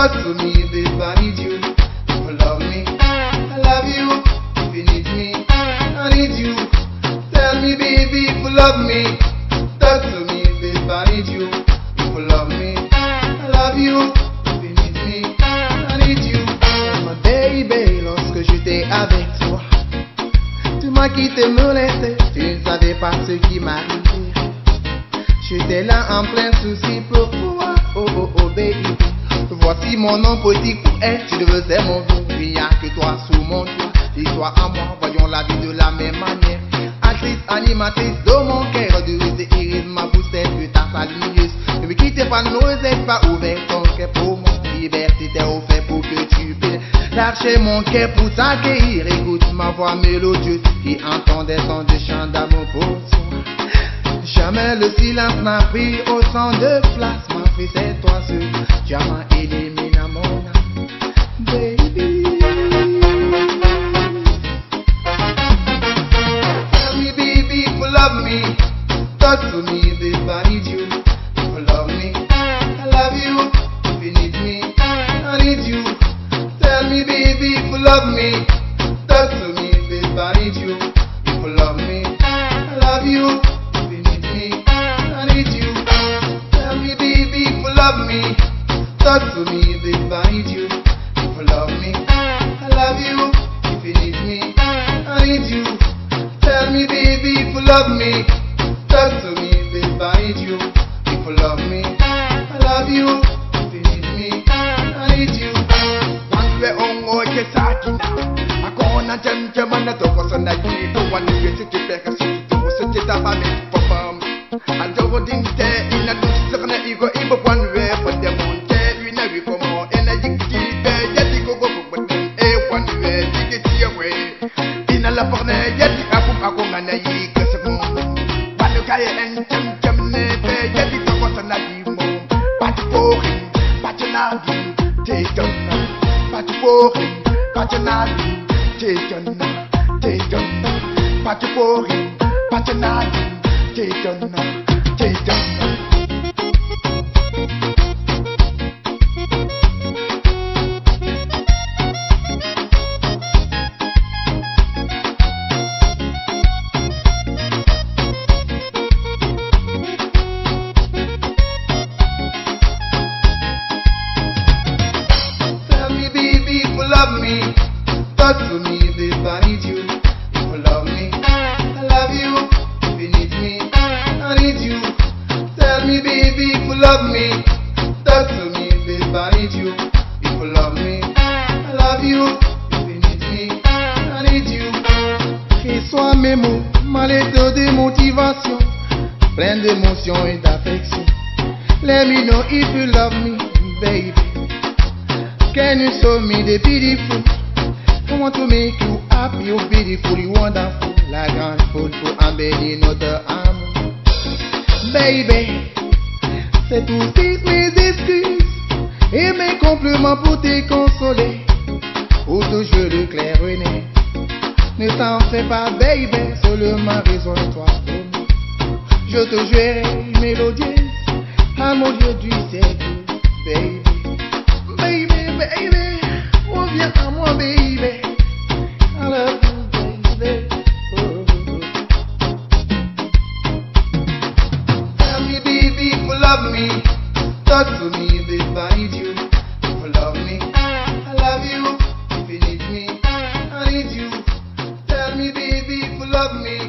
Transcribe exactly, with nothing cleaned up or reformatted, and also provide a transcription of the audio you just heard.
Talk to me, babe, I need you. If you love me, I love you. If you need me, I need you. Tell me, baby, if you love me. Talk to me, babe, I need you. If you love me, I love you. If you need me, I need you. My baby, lorsque j'étais avec toi, tu m'as quitté, me laissé. Tu ne savais pas ce qui m'arrivait. J'étais là en plein souci pour toi. Oh oh oh baby. Voici mon nom politique pour elle. Tu devais être mon vie. Il n'y a que toi sous mon toit. Et toi à moi, voyons la vie de la même manière. Actrice, animatrice de mon cœur. De rester iris, ma poussette, de ta salueuse. Ne me quitte pas, ne me rejette pas. Ouvert ton cœur pour moi. Liberté t'est offert pour que tu puisses lâcher mon cœur pour t'accueillir. Écoute ma voix mélodieuse qui entend des sons de chant d'amour pour toi. Jamais le silence n'a pris au sang de place. Ma fille, c'est toi seul. Diamant élimine mon âme, baby. Tell me, baby, if you love me. Talk to me, babe, I need you. If you love me, I love you. If you need me, I need you. Tell me, baby, if you love me. Talk to me, babe, I need you. If you love me, I love you. Love me, talk to me, babe, I need you. If you love me, I love you. If you need me, I need you. Tell me, baby, if you love me. Talk to me, babe, I need you. If you love me, I love you. If you need me, I need you. One way on go get sakina. I gonna jam jam and the dogs on that you don't want to get it to back a seat to sit it up and it perform. And the wedding day in a certain ego, even one way for the moon. Tell you never come on and I think yet you go but a one way, take it away. In a lapone, yet you have a go and I guess a moon. But you carry and jam jam never yet you was an idea. But for him, but you not take on. But for him, but you not take on. Take on. But for him, but you not take on. Take on. Love me, talk to me, babe, I need you. If you love me, I love you. If you need me, I need you. Tell me, baby, if you love me. Talk to me, babe, I need you. If you love me, I love you. If you need me, I need you. Reçois mes mots, ma lettre de motivation, pleine d'émotion et d'affection. Let me know if you love me, baby. Can you show me the beautiful? I want to make you happy, you beautiful, you wonderful, like un food pour embellir notre amour. Baby, c'est tout toutes mes excuses et mes compliments pour te consoler. Ou toujours le clair rené. Ne t'en fais pas, baby, seulement raisonne-toi pour moi. Je te jouerai mélodieuse à mon Dieu du siècle, baby. Baby, baby, reviens à moi, baby. I love you, baby. Oh. Tell me, baby, if you love me. Talk to me, babe, I need you. If you love me, I love you. If you need me, I need you. Tell me, baby, if you love me.